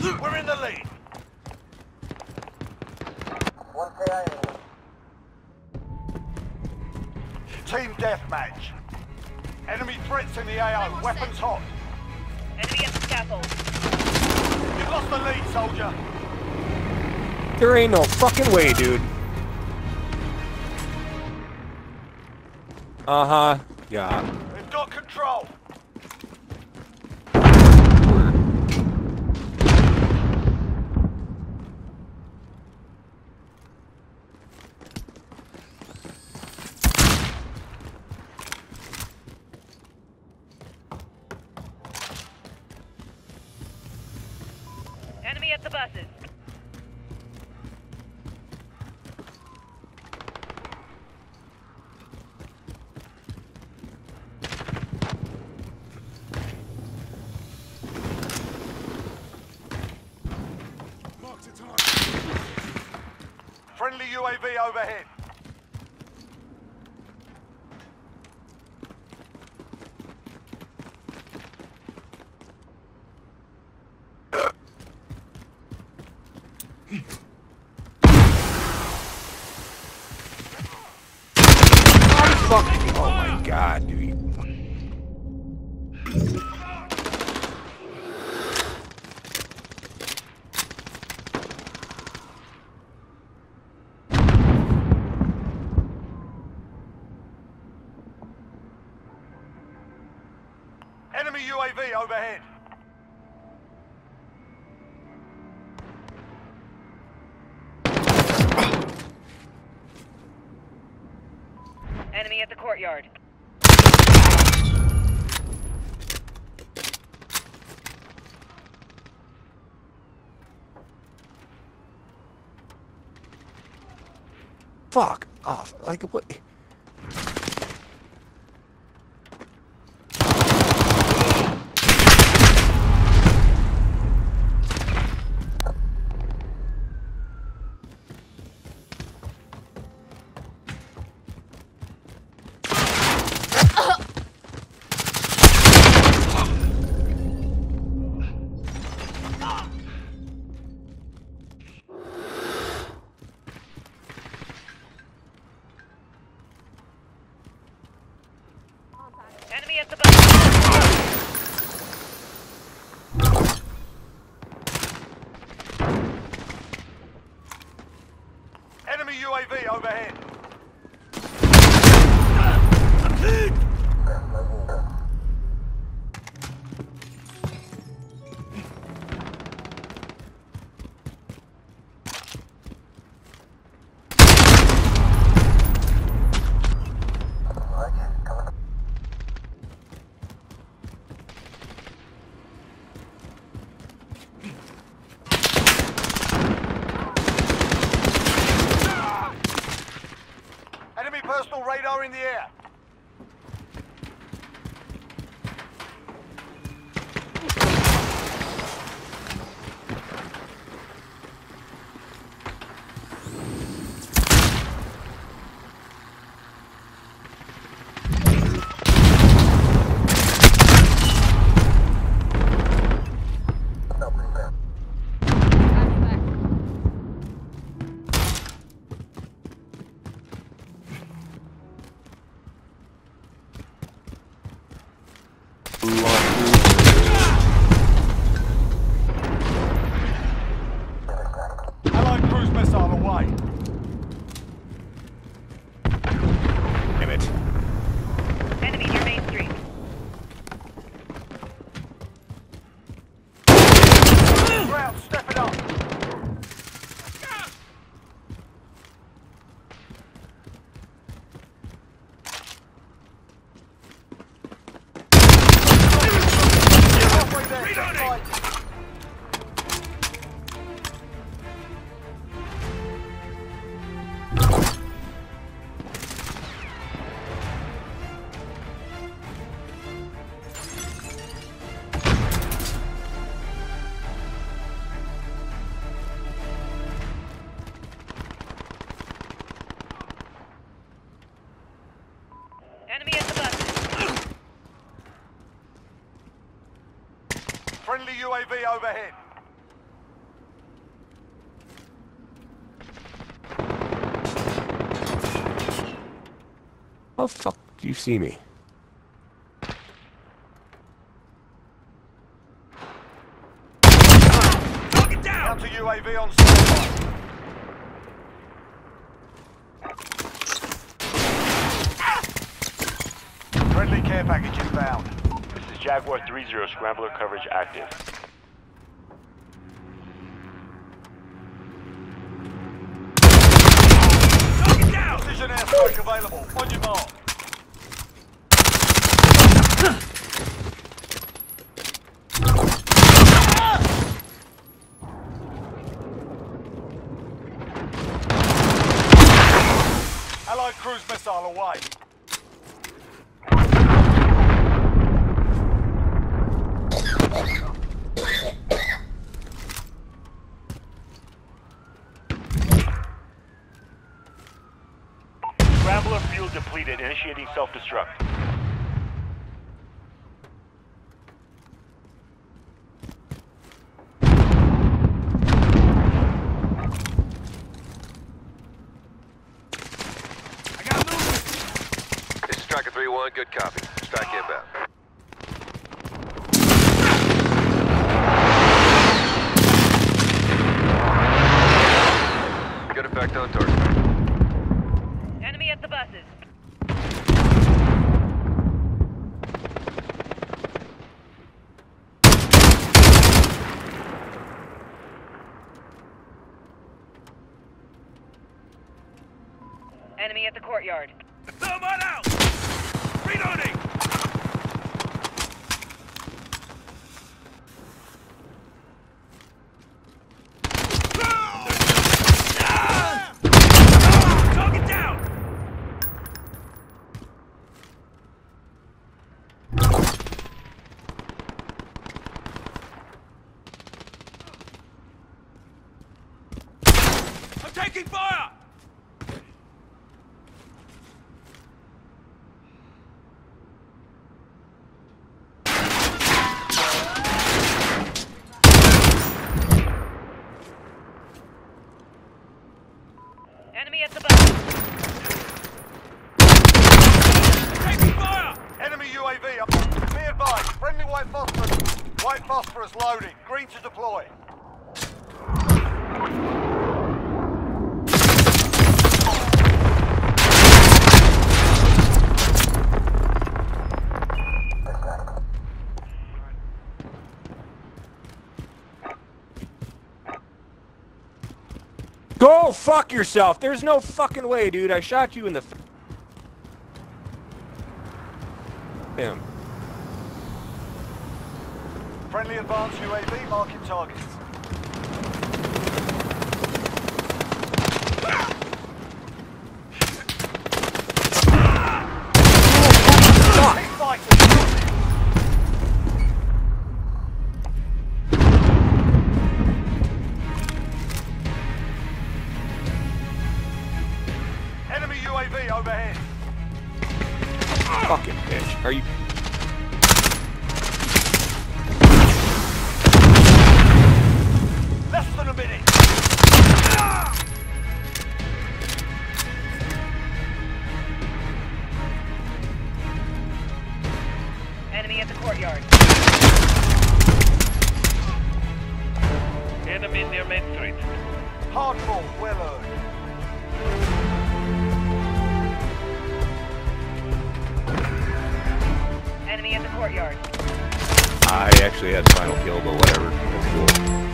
We're in the lead. One KIA. Team deathmatch. Enemy threats in the AO. Weapons hot. Enemy at the scaffold. You've lost the lead, soldier. There ain't no fucking way, dude. Uh-huh. Yeah. We've got control. Enemy at the buses. Friendly UAV overhead. Oh my god, dude. Enemy UAV overhead. Enemy at the courtyard. Fuck off. Like, what? Enemy at the bus. Enemy UAV overhead. Enemy personal radar in the air. Allied cruise missile away. Damn it. Enemy near Main Street. Ground, step it up. Halfway there, right. Enemy at the buses. Friendly UAV overhead. How the fuck do you see me? Counter UAV on standby. Friendly care package inbound. This is Jaguar 3-0, scrambler coverage active. Precision airstrike available. On your mark. Allied cruise missile away. Scrambler fuel depleted, initiating self-destruct. This is Striker 3-1, good copy. Strike inbound. Good effect on target. Enemy at the buses. Enemy at the courtyard. Thermite out! Reloading! Target down! I'm taking fire! Enemy at the bus. Taking fire! Enemy UAV up. Be advised. Friendly white phosphorus. White phosphorus loading. Green to deploy. Go fuck yourself! There's no fucking way, dude. I shot you in the. Damn. Friendly advanced UAV marking targets. Keep fighting. Enemy UAV overhead. Fucking bitch. Are you? Less than a minute. Enemy at the courtyard. Enemy near Main Street. Hardball, well earned. Enemy at the courtyard. I actually had the final kill, but whatever. That's cool.